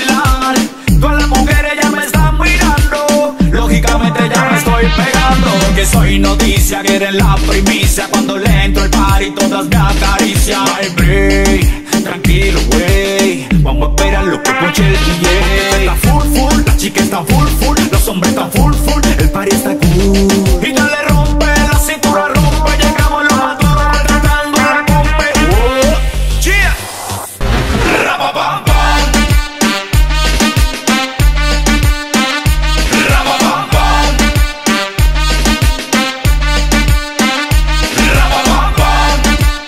bailar. Todas las mujeres ya me están mirando, lógicamente ya me estoy pegando. Que soy noticia, que eres la primicia. Cuando le entro al party todas me acarician. Ay, break, tranquilo, wey, vamos a esperar lo que ponche el DJ. Está full, full, las chicas están full, full, los hombres están full, full, el party está cool. Y dale rompe, la cintura rompe, llegamos los maduros tratando la rompe. Yeah. Rapapam pam, rapapam pam, rapapam pam,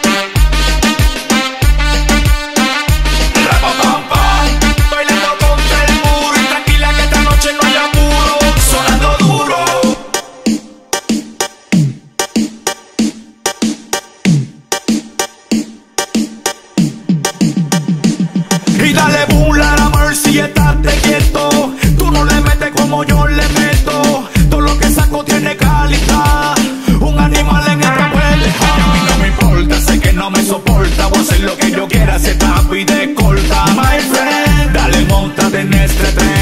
rapapam pam. Bailando contra el muro y tranquila que esta noche no hay apuro, sonando duro. Y dale bula la Mercy, estate quieto. Tú no le metes como yo le meto. Todo lo que saco tiene calidad. Un animal en esta vuelta. A mí no me importa, sé que no me soporta. Voy a hacer lo que yo quiera, se tapa y de corta. My friend, dale, montate en este tren.